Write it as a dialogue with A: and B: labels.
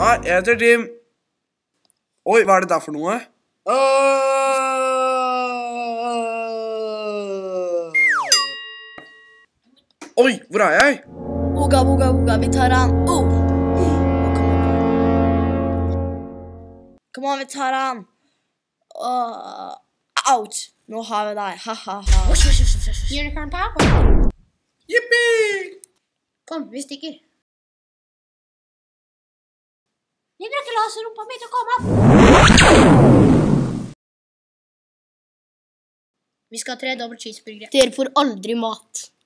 A: Hei, jeg heter Tim. Oi, hva er det der for noe? Oi, hvor er jeg?
B: Uga, uga, uga, vi tar han. Kom an, vi tar han. Ouch, nå har vi deg. Ha-ha-ha.
C: Unicorn power.
A: Yippie!
C: Kom, vi stikker. Vi bruker laserrumpa mi til å komme opp. Vi skal ha 3 dobbelt cheeseburgere.
B: Dere får aldri mat.